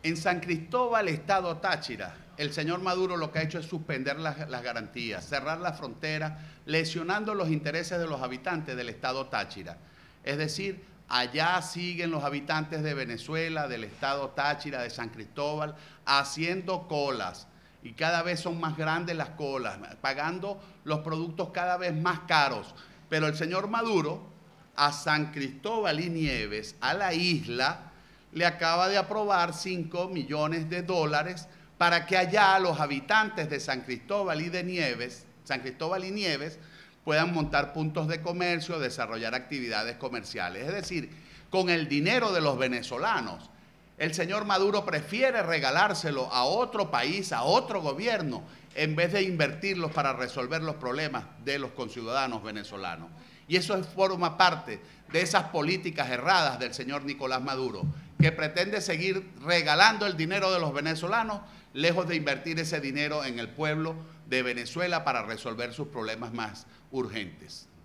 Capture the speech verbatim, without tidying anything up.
En San Cristóbal, Estado Táchira, el señor Maduro lo que ha hecho es suspender las, las garantías, cerrar la frontera, lesionando los intereses de los habitantes del Estado Táchira. Es decir, allá siguen los habitantes de Venezuela, del Estado Táchira, de San Cristóbal, haciendo colas. Y cada vez son más grandes las colas, pagando los productos cada vez más caros. Pero el señor Maduro, a San Cristóbal y Nieves, a la isla, le acaba de aprobar cinco millones de dólares para que allá los habitantes de San Cristóbal y de Nieves, San Cristóbal y Nieves, puedan montar puntos de comercio, desarrollar actividades comerciales. Es decir, con el dinero de los venezolanos, el señor Maduro prefiere regalárselo a otro país, a otro gobierno, en vez de invertirlos para resolver los problemas de los conciudadanos venezolanos. Y eso forma parte de esas políticas erradas del señor Nicolás Maduro, que pretende seguir regalando el dinero de los venezolanos, lejos de invertir ese dinero en el pueblo de Venezuela para resolver sus problemas más urgentes.